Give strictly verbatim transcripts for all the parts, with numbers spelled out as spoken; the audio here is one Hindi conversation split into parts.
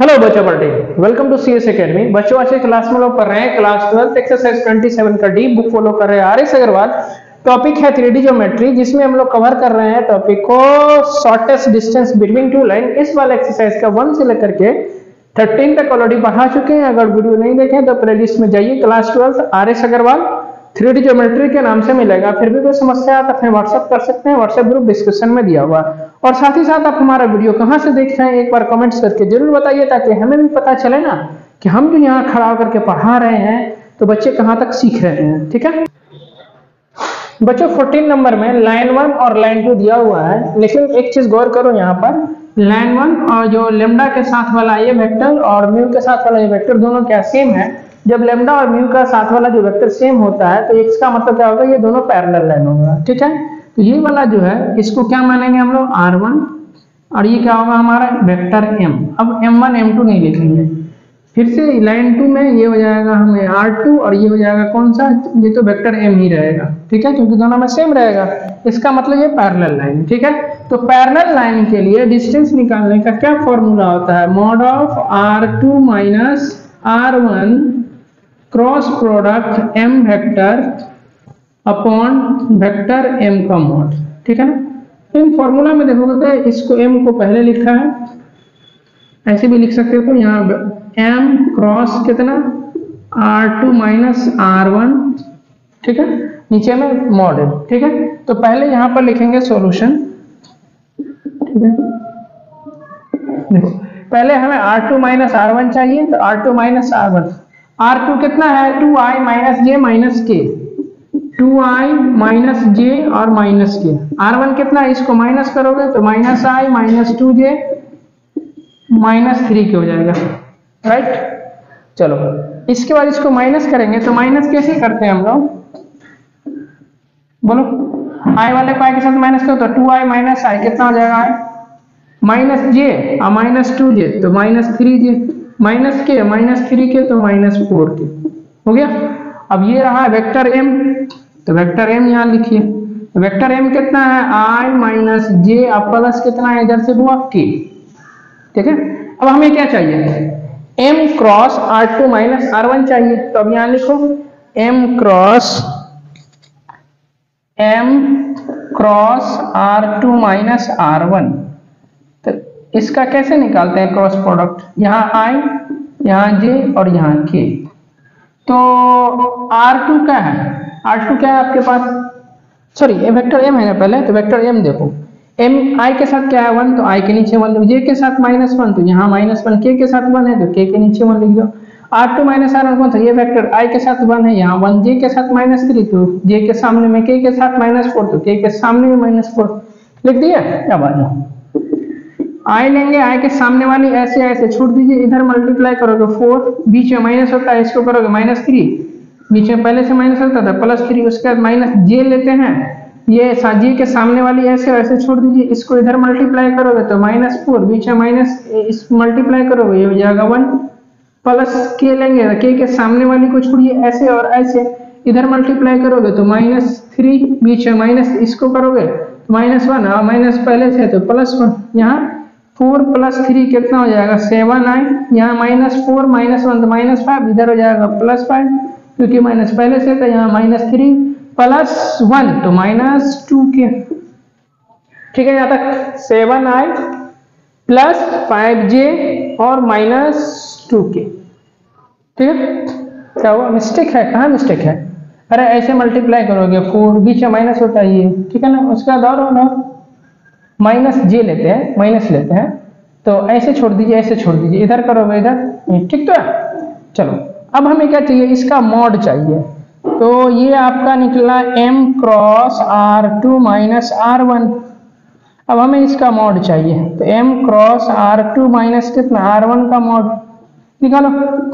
हेलो बच्चों पढ़ते वेलकम टू सीएस एकेडमी। बच्चों आज की क्लास में लोग पढ़ रहे हैं क्लास ट्वेल्थ एक्सरसाइज सत्ताईस का डी बुक फॉलो कर रहे हैं आर एस अग्रवाल। टॉपिक है थ्री डी ज्योमेट्री, जिसमें हम लोग कवर कर रहे हैं टॉपिक को shortest distance between two line. इस वाले एक्सरसाइज का वन से लेकर के थर्टीन तक ऑलरेडी पढ़ा चुके हैं। अगर वीडियो नहीं देखे तो प्लेलिस्ट में जाइए, class twelfth R S Aggarwal three D geometry के नाम से मिलेगा। फिर भी कोई समस्या है तो अपने व्हाट्सएप कर सकते हैं, व्हाट्सएप ग्रुप डिस्क्रिप्शन में दिया हुआ। और साथ ही साथ आप हमारा वीडियो कहाँ से देख रहे हैं एक बार कमेंट्स करके जरूर बताइए, ताकि हमें भी पता चले ना कि हम जो यहाँ खड़ा करके पढ़ा रहे हैं तो बच्चे कहाँ तक सीख रहे हैं। ठीक है बच्चों, चौदह नंबर में लाइन वन और लाइन टू दिया हुआ है, लेकिन एक चीज गौर करो, यहाँ पर लाइन वन और जो लेमडा के साथ वाला ये वेक्टर और म्यू के साथ वाला ये वेक्टर दोनों क्या सेम है। जब लेमडा और म्यू का साथ वाला जो वेक्टर सेम होता है तो इसका मतलब क्या होगा, ये दोनों पैरेलल लाइन होगा। ठीक है, तो ये वाला जो है इसको क्या मानेंगे हम लोग आर वन, और ये क्या होगा हमारा वेक्टर m। अब एम वन एम टू नहीं लिखेंगे, फिर से लाइन टू में ये हो जाएगा हमें आर टू, और ये हो जाएगा कौन सा, ये तो वेक्टर m ही रहेगा। ठीक है, क्योंकि दोनों में सेम रहेगा, इसका मतलब ये पैरेलल लाइन। ठीक है, तो पैरेलल लाइन के लिए डिस्टेंस निकालने का क्या फॉर्मूला होता है, mod of R two minus are one cross product m vector upon vector m का मॉड। ठीक है ना, इन फॉर्मूला में देखोगे तो इसको m को पहले लिखा है, ऐसे भी लिख सकते हो। तो यहाँ m क्रॉस कितना are two minus are one, ठीक है, नीचे में मॉड है। ठीक है, तो पहले यहाँ पर लिखेंगे सॉल्यूशन। ठीक है, देखो पहले हमें R two minus are one चाहिए, तो are two minus are one, R two कितना है टू आई minus J minus K, two आई माइनस जे और माइनस के। आर वन कितना है, इसको माइनस करोगे तो minus I minus two J minus three K हो जाएगा। राइट, चलो इसके बाद इसको माइनस करेंगे, तो माइनस कैसे करते हैं हम लोग, बोलो आई वाले को आई के साथ माइनस करो तो टू आई माइनस आई कितना हो जाएगा, आई माइनस जे और माइनस टू जे तो माइनस थ्री जे, minus K minus three K तो माइनस फोर के हो गया। अब ये रहा वेक्टर m, तो वेक्टर m यहाँ लिखिए, वेक्टर m कितना है i माइनस जे और प्लस कितना है इधर से हुआ k। ठीक है, अब हमें क्या चाहिए, m cross are two minus are one चाहिए, तो अब यहाँ लिखो m cross m cross are two minus are one. तो इसका कैसे निकालते हैं क्रॉस प्रोडक्ट, यहाँ i यहाँ j और यहाँ k। तो आर टू क्या है, आर टू क्या है आपके पास, सॉरी ये वेक्टर m है ना पहले, तो वेक्टर m देखो m i के साथ क्या है वन, तो i के नीचे वन, j के साथ माइनस वन, तो यहाँ माइनस वन, k के साथ वन है तो k के नीचे वन लिख दो। R two minus are one कौन सा, ये वेक्टर i के साथ वन है, यहाँ वन, j के साथ माइनस थ्री, तो j के सामने में k के साथ माइनस फोर, तो k के सामने में माइनस फोर लिख दिया। क्या बात है, आई लेंगे, आई के सामने वाली ऐसे ऐसे छोड़ दीजिए, इधर मल्टीप्लाई करोगे फोर, बीच में माइनस होता है, इसको करोगे माइनस थ्री, बीच में पहले से माइनस होता था प्लस थ्री, उसके बाद माइनस जे लेते हैं, ये जे के सामने वाली ऐसे ऐसे छोड़ दीजिए, इसको इधर मल्टीप्लाई करोगे तो माइनस फोर, बीच में माइनस इस मल्टीप्लाई करोगे ये हो जाएगा वन, प्लस के लेंगे, के के सामने वाली को छोड़िए ऐसे और ऐसे, इधर मल्टीप्लाई करोगे तो माइनस थ्री, बीच में माइनस इसको करोगे तो माइनस वन, और माइनस पहले से तो प्लस वन, यहाँ फोर प्लस थ्री कितना हो जाएगा सेवन आई, यहाँ माइनस फोर माइनस वन तो माइनस फाइव, इधर हो जाएगा प्लस फाइव, क्योंकि माइनस पहले से तो यहाँ माइनस थ्री प्लस वन तो माइनस टू के। ठीक है, यहाँ तक seven i plus five j और माइनस टू के। ठीक है, क्या हुआ, मिस्टेक है, कहाँ मिस्टेक है, अरे ऐसे मल्टीप्लाई करोगे फोर, बीच में माइनस होता है ये। ठीक है ना, उसका दौर होना माइनस जे लेते हैं, माइनस लेते हैं, तो ऐसे छोड़ दीजिए ऐसे छोड़ दीजिए, इधर करोगे इधर, ठीक तो है। चलो अब हमें क्या चाहिए, इसका मॉड चाहिए, तो ये आपका निकला m cross are two minus are one. अब हमें इसका मॉड चाहिए, तो m cross are two minus कितना आर वन का मॉड निकालो,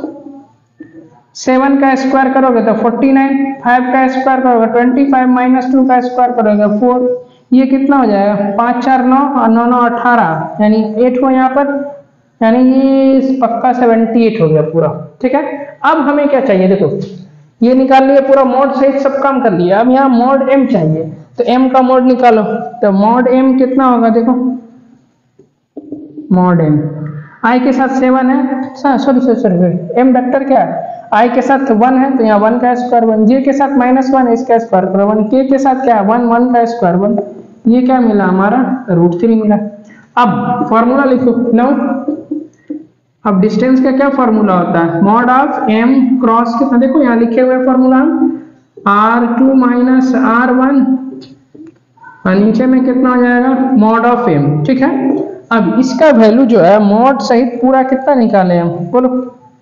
सेवन का स्क्वायर करोगे तो फोर्टी नाइन, फाइव का स्क्वायर करोगे ट्वेंटी फाइव, माइनस टू का स्क्वायर करोगे फोर, ये कितना हो जाएगा पाँच चार नौ और नौ नौ अठारह, यानी एट हो यहाँ पर, यानी ये पक्का सेवेंटी एट हो गया पूरा। ठीक है, अब हमें क्या चाहिए, देखो ये निकाल लिया पूरा मॉड सहित सब काम कर लिया, अब यहाँ मॉड m चाहिए, तो m का मॉड निकालो, तो मॉड m कितना होगा, देखो मॉड m आई के साथ सेवन है, sorry sorry sorry m vector क्या है, आई के साथ वन है तो यहाँ वन का स्क्वायर वन, जे के साथ माइनस वन है इसका स्क्वायर करो वन, के के साथ क्या है वन, वन का स्क्वायर वन, ये क्या मिला हमारा रूट थ्री मिला। अब फॉर्मूला लिखो नो, अब डिस्टेंस का क्या फॉर्मूला होता है, मॉड ऑफ एम क्रॉस कितना, देखो यहाँ लिखे हुए formula r two minus are one और नीचे में कितना हो जाएगा मॉड ऑफ एम, ठीक है। अब इसका वैल्यू जो है मॉड सहित पूरा कितना निकाले हम, बोलो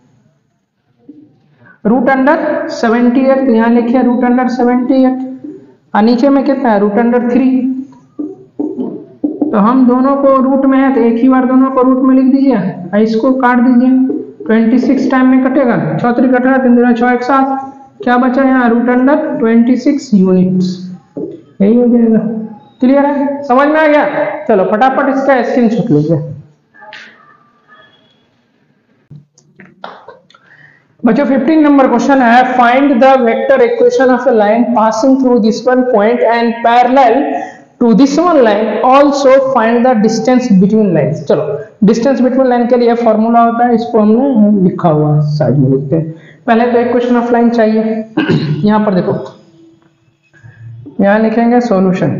रूट अंडर सेवेंटी एट, यहाँ लिखे रूट अंडर सेवेंटी एट और नीचे में कितना है रूट अंडर थ्री, तो हम दोनों को रूट में है तो एक ही बार दोनों को रूट में लिख दीजिए और इसको काट दीजिए, छब्बीस टाइम में कटेगा, चौतरी कटेगा, तीन दूना छः एक साथ, क्या बचा यहाँ रूट अंडर छब्बीस यूनिट्स, यही हो जाएगा। क्लियर है, समझ में आ गया, चलो फटाफट इसका स्क्रीनशॉट लीजिए। बच्चों फिफ्टीन नंबर क्वेश्चन है, find the vector equation of a line passing through this one point and parallel to this one line, also find the distance between lines. चलो डिस्टेंस बिटवीन लाइन के लिए फॉर्मूला होता है, इसको हमने लिखा हुआ है साइड में लिखते हैं। पहले तो इक्वेशन ऑफ लाइन चाहिए, यहाँ पर देखो यहाँ लिखेंगे सॉल्यूशन,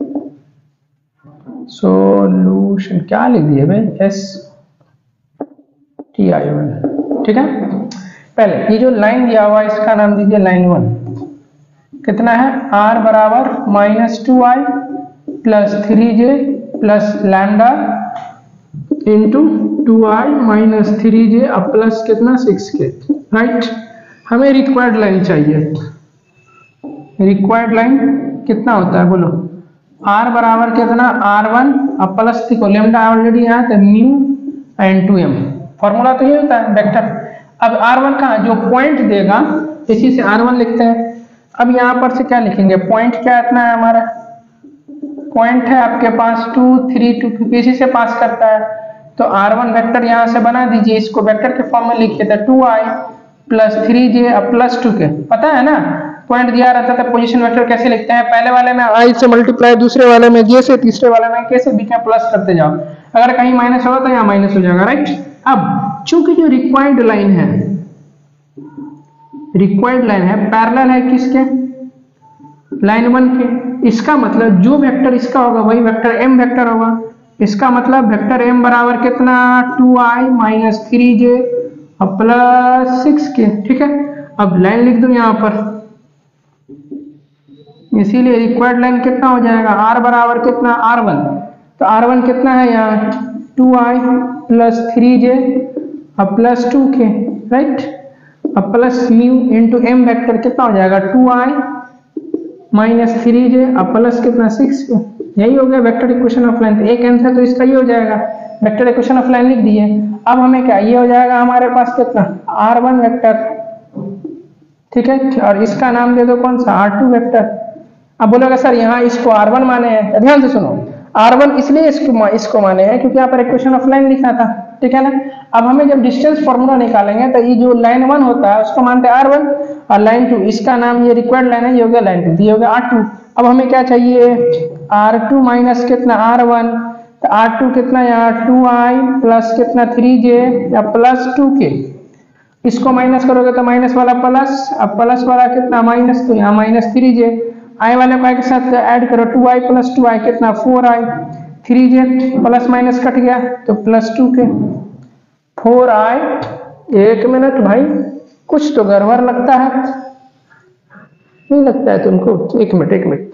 सॉल्यूशन क्या लिख दिए भाई, एस टी आई वन, ठीक है। पहले ये जो लाइन दिया हुआ है इसका नाम दीजिए लाइन वन, कितना है आर बराबर minus two i plus three j plus lambda into two I minus three j अब प्लस कितना सिक्स के, राइट। हमें रिक्वायर्ड लाइन चाहिए, रिक्वायर्ड लाइन कितना होता है बोलो, आर बराबर कितना आर वन अब प्लस देखो लेमडा ऑलरेडी यहाँ तो mu n two m, formula तो ये होता है वेक्टर। अब आर वन का जो पॉइंट देगा इसी से आर वन लिखते हैं। अब यहाँ पर से क्या लिखेंगे, पॉइंट क्या इतना है हमारा, पॉइंट है आपके पास टू थ्री टू इसी से पास करता है, तो आर वन वेक्टर यहाँ से बना दीजिए, इसको वेक्टर के फॉर्म में लिखिए था two i plus three j अब प्लस टू के, पता है ना पॉइंट दिया रहता था, पोजीशन वेक्टर कैसे लिखते हैं, पहले वाले में आई से मल्टीप्लाई, दूसरे वाले में जे से, तीसरे वाले में के से, बीच में प्लस करते जाओ, अगर कहीं माइनस होगा तो यहाँ माइनस हो जाएगा, राइट। अब चूंकि जो रिक्वायर्ड लाइन है, रिक्वायर्ड लाइन है पैरेलल है किसके, लाइन वन के, इसका मतलब जो वेक्टर इसका होगा वही वेक्टर एम वेक्टर होगा, इसका मतलब वेक्टर एम बराबर कितना टू आई माइनस थ्री जे और प्लस सिक्स के, ठीक है। अब लाइन लिख दो यहाँ पर, इसीलिए रिक्वायर्ड लाइन कितना हो जाएगा आर बराबर कितना आर वन, तो आर वन कितना है यहाँ two i plus three j अब प्लस टू के, राइट। अब plus mu into m vector कितना हो जाएगा टू आई माइनस थ्री जे अब प्लस कितना सिक्स के, यही हो गया वेक्टर इक्वेशन ऑफ लाइन। एक आंसर तो इसका ये हो जाएगा, वेक्टर इक्वेशन ऑफ लाइन लिख दिए। अब हमें क्या ये हो जाएगा हमारे पास कितना आर वन वेक्टर, ठीक है, और इसका नाम दे दो कौन सा आर टू वेक्टर। अब बोलोगे सर यहाँ इसको आर वन माने हैं, ध्यान से सुनो, आर वन इसलिए इसको इसको माने हैं क्योंकि यहाँ पर इक्वेशन ऑफ लाइन लिखा था, ठीक है ना। अब हमें जब डिस्टेंस फॉर्मूला निकालेंगे तो ये जो लाइन वन होता है उसको मानते हैं आर वन, और लाइन टू इसका नाम ये रिक्वायर्ड लाइन है, ये हो गया लाइन टू, ये हो गया आर टू। अब हमें क्या चाहिए आर टू माइनस कितना आर वन, तो आर टू कितना यहाँ टू आई प्लस कितना थ्री जे या प्लस टू के, इसको माइनस करोगे तो माइनस वाला प्लस, अब प्लस वाला कितना माइनस, तो यहाँ माइनस थ्री जे, आई वाले को के साथ ऐड करो two i plus two i कितना four i, three j plus minus cut गया तो plus two k four i. एक मिनट भाई कुछ तो गड़बड़ लगता है, नहीं लगता है तुमको, एक मिनट एक मिनट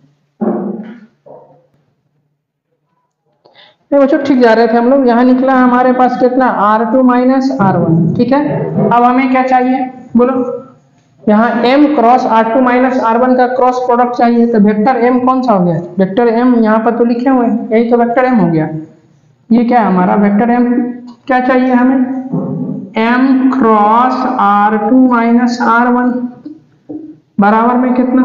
नहीं बच्चों ठीक जा रहे थे हम लोग, यहाँ निकला हमारे पास कितना are two minus are one, ठीक है। अब हमें क्या चाहिए बोलो, यहाँ m cross are two minus are one का क्रॉस प्रोडक्ट चाहिए, तो वेक्टर m कौन सा हो गया, वेक्टर m यहाँ पर तो लिखे हुए हैं, यही तो वेक्टर m हो गया। ये क्या है हमारा वेक्टर m, क्या चाहिए हमें m cross are two minus are one बराबर में कितना,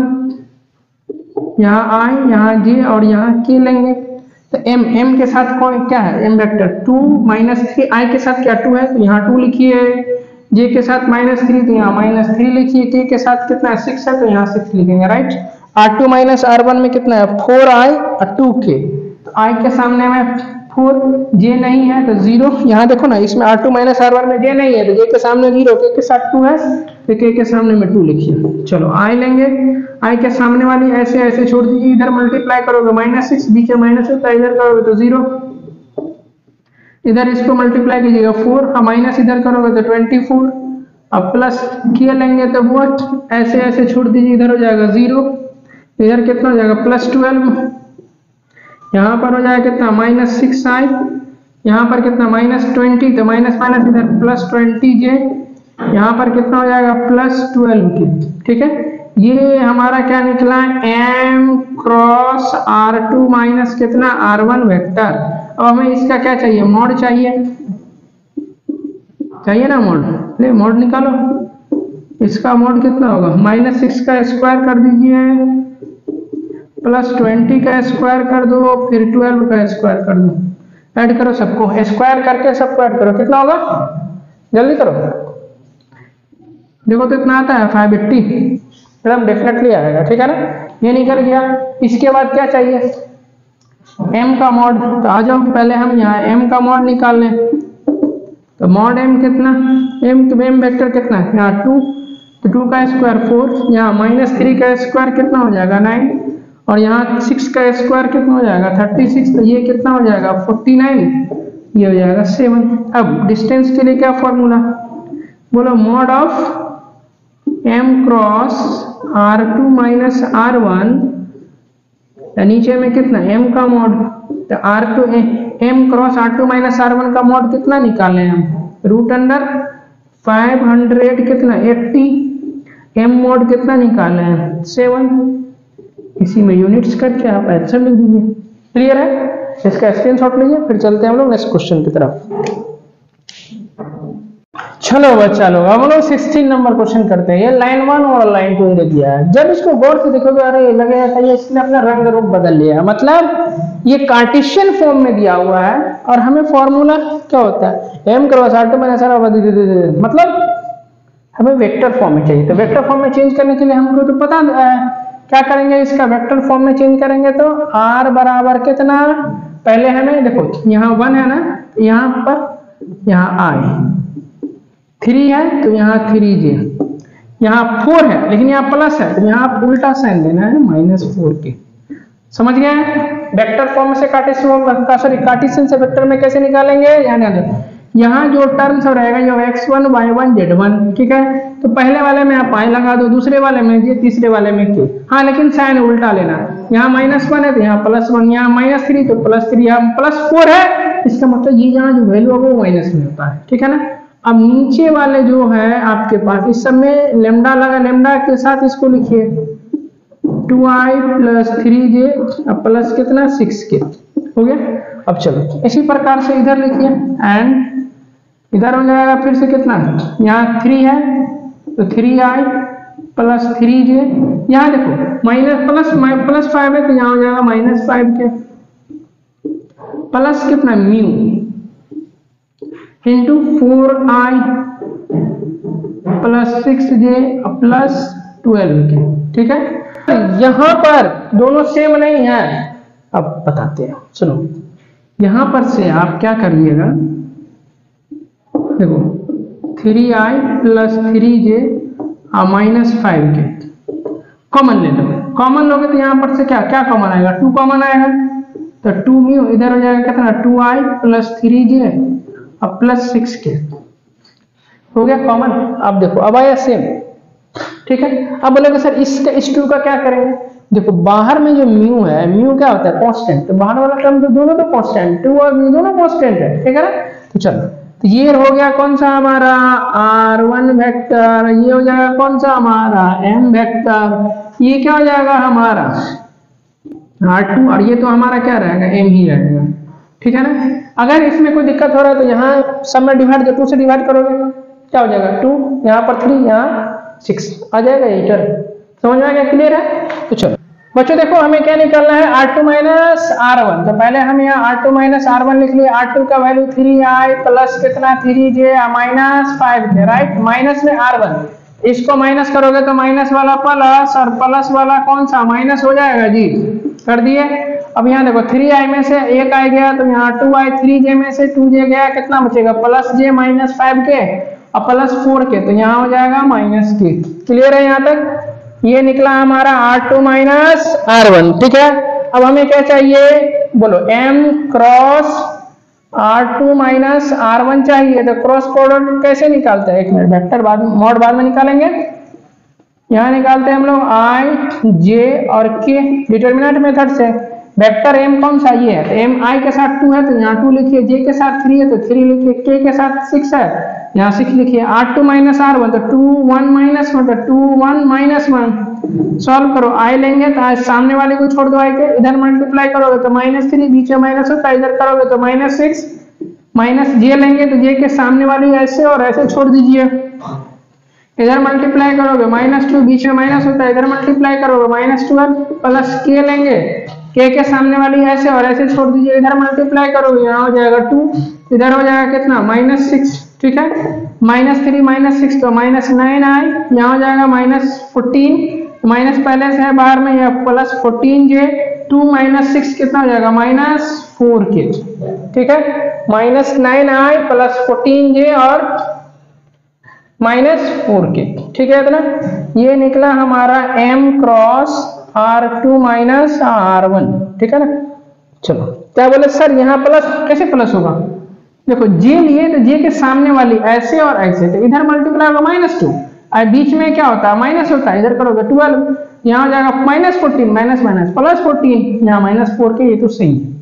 यहाँ i यहाँ j और यहाँ k लेंगे, तो m m के साथ कौन क्या है m vector two minus three, i के साथ क्या टू है तो यहाँ टू लिखिए, जे के साथ माइनस थ्री तो यहाँ माइनस थ्री लिखिए, के के साथ कितना सिक्स है तो यहाँ सिक्स लिखेंगे, right. R two minus are one में कितना है फोर आई और टू के, तो आई के सामने में फोर, जे नहीं है तो जीरो। यहाँ देखो ना, इसमें r two minus are one में जे नहीं है तो जे के सामने जीरो, के के साथ टू है तो के के सामने में टू लिखिए। चलो आई लेंगे, आई के सामने वाली ऐसे ऐसे छोड़ दीजिए, इधर मल्टीप्लाई करोगे माइनस सिक्स, बीच में माइनस होता है, इधर करोगे तो जीरो, इधर इसको मल्टीप्लाई कीजिएगा फोर, अब माइनस इधर करोगे तो ट्वेंटी फोर, अब प्लस किया लेंगे तो व्हाट, ऐसे ऐसे छोड़ दीजिए, इधर हो जाएगा जीरो, इधर कितना हो जाएगा प्लस ट्वेल्व, यहाँ पर हो जाएगा कितना माइनस सिक्स आई, यहाँ पर कितना माइनस ट्वेंटी, तो माइनस माइनस इधर प्लस ट्वेंटी जे, यहाँ पर कितना हो जाएगा प्लस ट्वेल्व के। ठीक है, ये हमारा क्या निकला m cross are two minus कितना आर वन वेक्टर। अब हमें इसका क्या चाहिए, मॉड चाहिए, चाहिए ना मॉड, ले मॉड निकालो। इसका मॉड कितना होगा, माइनस सिक्स का स्क्वायर कर दीजिए, प्लस ट्वेंटी का स्क्वायर कर दो, फिर ट्वेल्व का स्क्वायर कर दो, ऐड करो सबको, स्क्वायर करके सबको ऐड करो, कितना होगा जल्दी करो, देखो तो इतना आता है फाइव एट्टी, एकदम डेफिनेटली आएगा। ठीक है ना, ये निकल गया। इसके बाद क्या चाहिए, m का मॉड, तो आ जाओ पहले हम यहाँ m का मॉड निकाल लें, तो मॉड m कितना, m तो m वेक्टर कितना है यहाँ टू, तो टू का स्क्वायर फोर, यहाँ माइनस थ्री का स्क्वायर कितना हो जाएगा नाइन, और यहाँ सिक्स का स्क्वायर कितना हो जाएगा थर्टी सिक्स, तो ये कितना हो जाएगा फोर्टी नाइन, ये हो जाएगा सेवन। अब डिस्टेंस के लिए क्या फॉर्मूला, बोलो mod of m cross are two minus are one, नीचे में कितना m का मॉड, तो are two m cross are two minus are one का मॉड कितना निकालें हम, रूट अंडर फाइव हंड्रेड कितना एट्टी, m मॉड कितना निकाले हैं सेवन, इसी में यूनिट्स करके आप आंसर लिख दीजिए। क्लियर है, इसका स्क्रीनशॉट लीजिए, फिर चलते हैं हम लोग नेक्स्ट क्वेश्चन की तरफ। चलो बच्चा लोग, अब हम लोग सिक्सटीन नंबर क्वेश्चन करते हैं। ये लाइन वन और लाइन टू दे दिया है, जब इसको गौर से देखोगे अरे लगेगा कि इसने अपना रंग रूप बदल लिया, मतलब ये कार्टेशियन फॉर्म में दिया हुआ है और हमें फॉर्मूला क्या होता है m cross are two minus are one, मतलब हमें वेक्टर फॉर्म में चाहिए। तो वेक्टर फॉर्म में चेंज करने के लिए हमको तो पता है क्या करेंगे, इसका वेक्टर फॉर्म में चेंज करेंगे तो r बराबर कितना, पहले हमें देखो यहाँ वन है ना, यहाँ पर यहाँ i, थ्री है तो यहाँ थ्री जे, यहाँ फोर है लेकिन यहाँ प्लस है तो यहाँ आप उल्टा साइन देना है माइनस फोर के। समझ गए, वेक्टर फॉर्म से कार्टेशियन का सॉरी कार्टेशियन से वेक्टर में कैसे निकालेंगे, यहाँ यहाँ जो टर्म्स रहेगा जो x one y one z one, ठीक है, तो पहले वाले में आप आई लगा दो, दूसरे वाले में जे, तीसरे वाले में के, हाँ लेकिन साइन उल्टा लेना, यहाँ माइनस वन है तो यहाँ प्लस वन, यहाँ माइनस थ्री तो प्लस थ्री, यहाँ प्लस फोर है, इसका मतलब ये यहाँ जो वैल्यू होगा वो माइनस में होता है। ठीक है ना, अब नीचे वाले जो है आपके पास इस सब में लेमडा लगा, लेमडा के साथ इसको लिखिए two i plus three j plus कितना सिक्स के, हो गया। अब चलो इसी प्रकार से इधर लिखिए एंड इधर हो जाएगा फिर से कितना, यहाँ थ्री है तो three i plus three j, यहाँ देखो माइनस प्लस प्लस फाइव है तो यहाँ हो जाएगा माइनस फाइव के, प्लस कितना mu into four i plus six j plus twelve k. ठीक है, यहां पर दोनों सेम नहीं है, अब बताते हैं सुनो, यहां पर से आप क्या करिएगा, देखो three i plus three J minus five k common ले लो, कॉमन लोगे तो यहाँ पर से क्या क्या कॉमन आएगा, टू कॉमन आएगा तो टू म्यू इधर हो जाएगा कितना two i plus three j अब प्लस सिक्स के, हो गया कॉमन। अब देखो अब आया सेम, ठीक है। अब बोलेगा सर इसका इस टू का क्या करेंगे, देखो बाहर में जो म्यू है, म्यू क्या होता है कांस्टेंट, तो बाहर वाला टर्म तो दोनों तो कांस्टेंट, टू और म्यू दोनों कांस्टेंट है, ठीक है ना। तो चलो तो ये हो गया कौन सा हमारा आर वन वेक्टर, ये हो जाएगा कौन सा हमारा एम वेक्टर, ये क्या हो जाएगा हमारा आर टू, और ये तो हमारा क्या रहेगा एम ही रहेगा, ठीक है ना। अगर इसमें कोई दिक्कत हो रहा है तो यहाँ सब में डिवाइड, जो टू से डिवाइड करोगे क्या हो जाएगा टू, यहाँ पर थ्री, यहाँ सिक्स आ जाएगा, ये टर्म समझ में आ गया, क्लियर है। तो चलो बच्चों देखो हमें क्या निकालना है r two minus are one, तो पहले हम यहाँ r two minus are one लिख लिए, आर टू का वैल्यू थ्री आई प्लस कितना थ्री जे minus five j, right, minus में आर वन, इसको माइनस करोगे तो माइनस वाला प्लस और प्लस वाला कौन सा माइनस हो जाएगा जी, कर दिए। अब यहाँ देखो थ्री आई में से एक आई गया तो यहाँ टू आई, थ्री जे में से टू जे गया, कितना बचेगा प्लस जे माइनस फाइव के और प्लस फोर के, तो यहाँ हो जाएगा माइनस के। क्लियर है यहाँ तक? ये निकला हमारा r two minus are one. ठीक है, अब हमें क्या चाहिए बोलो, m cross are two minus are one चाहिए। तो क्रॉस प्रोडक्ट कैसे निकालते हैं, एक मिनट, वेक्टर बाद मॉड बाद में निकालेंगे। यहाँ निकालते हैं हम लोग i j और k डिटरमिनेंट मेथड से। वेक्टर m कौन सा ये है, तो m i के साथ टू है तो यहाँ टू लिखिए, j के साथ थ्री है तो थ्री लिखिए, k के साथ सिक्स है यहाँ सिक्स लिखिए। R two minus are one तो टू वन माइनस वन तो two one minus one. Solve करो, i लेंगे तो आज सामने वाले को छोड़ दो, i के इधर मल्टीप्लाई करोगे तो माइनस थ्री, बीच में माइनस होता है, इधर करोगे तो माइनस सिक्स। माइनस j लेंगे तो j के सामने वाली ऐसे और ऐसे छोड़ दीजिए, इधर मल्टीप्लाई करोगे माइनस टू, बीच में माइनस होता है, इधर मल्टीप्लाई करोगे माइनस ट्वेल्व, प्लस के लेंगे, के के सामने वाली ऐसे और ऐसे छोड़ दीजिए, इधर मल्टीप्लाई करोगे यहाँ हो जाएगा टू, इधर हो जाएगा कितना माइनस सिक्स। ठीक है, माइनस थ्री माइनस सिक्स तो माइनस नाइन आई, यहाँ हो जाएगा माइनस फोर्टीन, माइनस पहले से है बाहर में, यह plus fourteen j, two minus six कितना हो जाएगा माइनस फोर के। ठीक है, minus nine i plus fourteen j और माइनस फोर के। ठीक है, इतना ये निकला हमारा m cross are two minus are one. ठीक है ना, चलो क्या बोले सर यहाँ प्लस कैसे प्लस होगा, देखो j लिए तो j के सामने वाली ऐसे और ऐसे, तो इधर मल्टीप्लाई होगा माइनस टू, और बीच में क्या होता है माइनस होता है, इधर करोगे ट्वेल्व, यहाँ हो जाएगा minus fourteen, minus minus plus fourteen, यहाँ माइनस फोर के, ये तो सही है।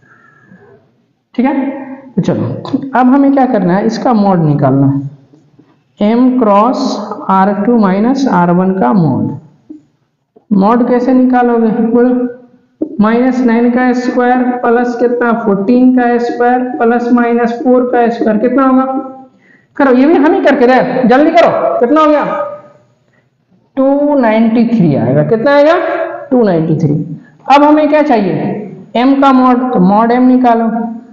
ठीक है, तो चलो अब हमें क्या करना है, इसका मॉड निकालना है, m cross are two minus are one का मॉड। मॉड कैसे निकालोगे बोलो, माइनस नाइन का स्क्वायर प्लस कितना फोर्टीन का स्क्वायर प्लस माइनस फोर का स्क्वायर कितना होगा, करो ये भी हम ही करके दे, जल्दी करो, कितना हो गया टू नाइंटी थ्री आएगा, कितना आएगा टू नाइंटी थ्री। अब हमें क्या चाहिए m का मॉड, तो मॉड m निकालो,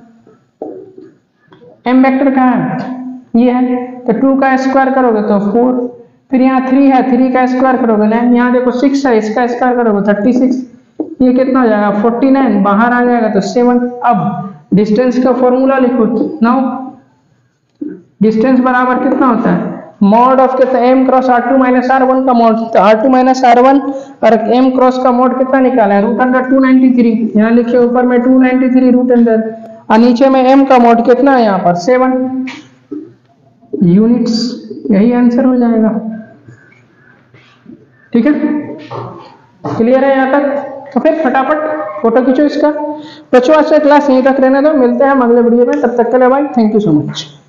m वेक्टर कहाँ है ये है, तो टू का स्क्वायर करोगे तो फोर, फिर यहाँ थ्री है, थ्री का स्क्वायर करोगे ना, यहाँ देखो सिक्स है, इसका स्क्वायर करोगे थर्टी सिक्स, ये कितना हो जाएगा फोर्टी नाइन, बाहर आ जाएगा तो सेवन। अब डिस्टेंस का फॉर्मूला लिखो, नाउ डिस्टेंस बराबर कितना होता है मॉड ऑफ कितना m cross are two minus are one का मॉड, तो are two minus are one और m क्रॉस का मॉड कितना निकाला है root under two ninety three, यहाँ लिखिए ऊपर में two ninety three root under, और नीचे में m का मॉड कितना है यहाँ पर सेवन यूनिट्स, यही आंसर हो जाएगा। ठीक है, क्लियर है यहाँ तक? तो फिर फटाफट फोटो खींचो इसका। बच्चों आज से क्लास यहीं तक रहने दो, मिलते हैं हम अगले वीडियो में, तब तक के लिए bye, thank you so much.